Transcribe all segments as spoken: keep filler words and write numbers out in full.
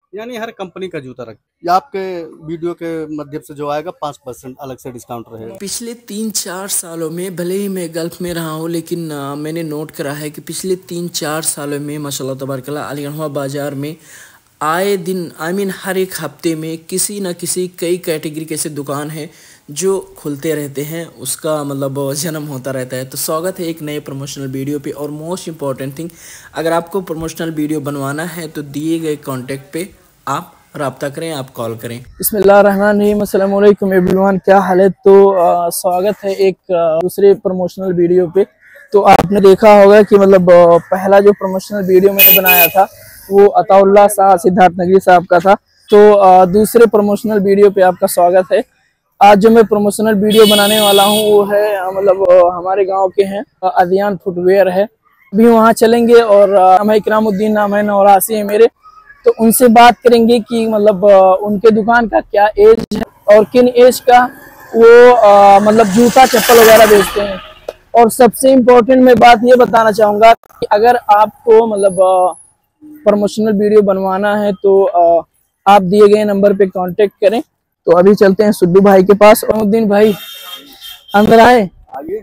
यानी हर कंपनी का जूता रख या आपके वीडियो के माध्यम से जो आएगा पाँच परसेंट अलग से डिस्काउंट रहेगा। पिछले तीन चार सालों में भले ही मैं गल्फ में रहा हूँ, लेकिन आ, मैंने नोट करा है कि पिछले तीन चार सालों में माशाल्लाह तबारकल्लाह अलीगढ़वा बाज़ार में आए दिन आई मीन हर एक हफ्ते में किसी न किसी कई कैटेगरी के ऐसे दुकान हैं जो खुलते रहते हैं, उसका मतलब जन्म होता रहता है। तो स्वागत है एक नए प्रमोशनल वीडियो पे। और मोस्ट इम्पॉर्टेंट थिंग, अगर आपको प्रमोशनल वीडियो बनवाना है तो दिए गए कॉन्टेक्ट पे आप रब्ता करें, आप कॉल करें। बिस्मिल्लाहिर्रहमानिर्रहीम, अस्सलाम वालेकुम एवरीवन, क्या हाल है। तो आ, स्वागत है एक आ, दूसरे प्रमोशनल वीडियो पे। तो आपने देखा होगा कि मतलब आ, पहला जो प्रमोशनल वीडियो मैंने बनाया था वो अताउल्लाह शाह सिद्धार्थ नगरी साहब का था। तो आ, दूसरे प्रमोशनल वीडियो पे आपका स्वागत है। आज जो मैं प्रमोशनल वीडियो बनाने वाला हूँ वो है आ, मतलब आ, हमारे गाँव के हैं, अदियान फुटवेयर है। अभी वहाँ चलेंगे और नाम है इकरामुद्दीन, नाम है, नौरासी है मेरे। तो उनसे बात करेंगे कि मतलब उनके दुकान का क्या एज है और किन एज का वो आ, मतलब जूता चप्पल वगैरह बेचते हैं। और सबसे इम्पोर्टेंट मैं बात ये बताना चाहूँगा कि अगर आपको मतलब प्रमोशनल वीडियो बनवाना है तो आ, आप दिए गए नंबर पे कांटेक्ट करें। तो अभी चलते हैं सुड्डू भाई के पास। उद्दीन भाई अंदर आए। आइए।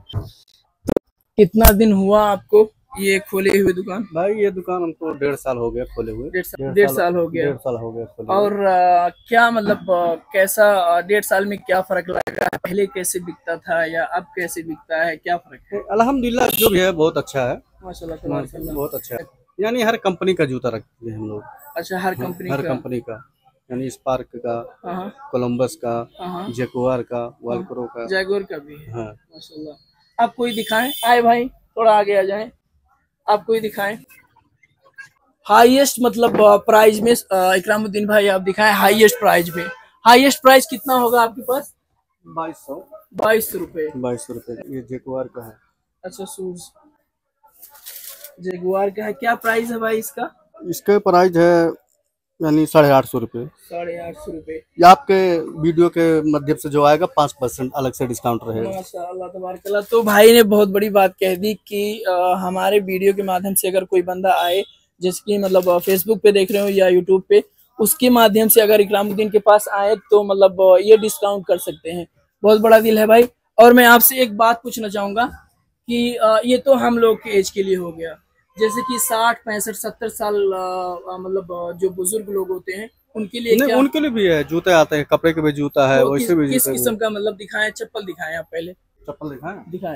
कितना दिन हुआ आपको ये खोले हुए दुकान? भाई ये दुकान हमको डेढ़ साल हो गया खोले हुए। डेढ़ साल डेढ़ साल हो गया। डेढ़ साल हो गया खोले और आ, क्या मतलब आ, कैसा आ, डेढ़ साल में क्या फर्क लगा? पहले कैसे बिकता था या अब कैसे बिकता है, क्या फर्क है? अल्हम्दुलिल्लाह जो भी है बहुत अच्छा है, माशाल्लाह तबारकल्लाह। बहुत अच्छा है। यानी हर कंपनी का जूता रखते हैं हम लोग। अच्छा, हर कंपनी हर का? कंपनी का, यानी स्पार्क का, हाँ कोलंबस का, हाँ, जैगुआर का, वाल्क्रो का। जैगुआर का भी है। हाँ। माशाल्लाह। आप कोई दिखाएं, आए भाई थोड़ा आगे आ जाएं, आप कोई दिखाएं हाईएस्ट मतलब प्राइस में। इकरामुद्दीन भाई आप दिखाएं हाईएस्ट प्राइस में। हाईएस्ट प्राइस कितना होगा आपके पास? बाईस सौ बाईस सौ रुपए बाईस सौ रुपए ये जैगुआर का है। अच्छा, शूज जैगुआर का है। क्या प्राइस है भाई इसका? इसका प्राइस है यानी साढ़े आठ सौ रुपये। साढ़े आठ सौ रुपये। या आपके वीडियो के माध्यम से जो आएगा पाँच परसेंट अलग से डिस्काउंट रहेगा। माशाअल्लाह तबारकल्लाह। तो भाई ने बहुत बड़ी बात कह दी कि आ, हमारे वीडियो के माध्यम से अगर कोई बंदा आए, जैसे कि मतलब फेसबुक पे देख रहे हो या यूट्यूब पे, उसके माध्यम से अगर इकरामुद्दीन के पास आए तो मतलब ये डिस्काउंट कर सकते हैं। बहुत बड़ा दिल है भाई। और मैं आपसे एक बात पूछना चाहूंगा कि आ, ये तो हम लोग के एज के लिए हो गया, जैसे कि साठ पैंसठ सत्तर साल मतलब जो बुजुर्ग लोग होते हैं उनके लिए नहीं, क्या? उनके लिए भी है, जूते आते हैं, कपड़े के भी जूता है, तो वैसे भी किस जूते किस्म का मतलब दिखाएं? चप्पल दिखाएं, आप पहले चप्पल दिखाएं। दिखाएं।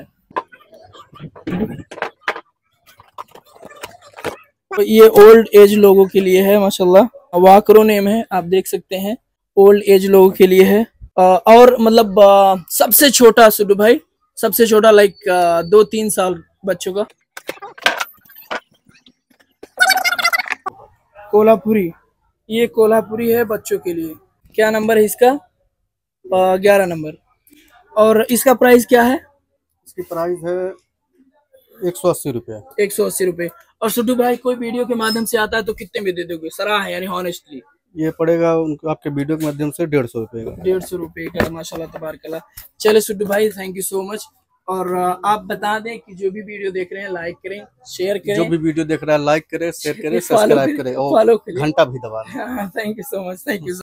तो ये ओल्ड एज लोगों के लिए है माशाल्लाह। वाकरो नेम है, आप देख सकते हैं। ओल्ड एज लोगों के लिए है। और मतलब सबसे छोटा सुडू भाई, सबसे छोटा लाइक दो तीन साल बच्चों का कोल्हापुरी। ये कोल्हापुरी है बच्चों के लिए। क्या नंबर है इसका? ग्यारह नंबर। और इसका प्राइस क्या है? इसकी प्राइस है एक सौ अस्सी रुपये। एक सौ अस्सी रुपये। और सुडू भाई कोई वीडियो के माध्यम से आता है तो कितने में दे दोगे सराह है, यानी हॉनेस्टली? ये पड़ेगा उनको आपके वीडियो के माध्यम से डेढ़ सौ रुपये का। डेढ़ सौ रुपये का। माशाल्लाह तबारकल्लाह। चले सुडू भाई, थैंक यू सो मच। और आप बता दें कि जो भी वीडियो देख रहे हैं लाइक करें, शेयर करें। जो भी वीडियो देख रहा है लाइक करें, शेयर करें, सब्सक्राइब करें और घंटा भी दबा दें। Thank you so much, thank you.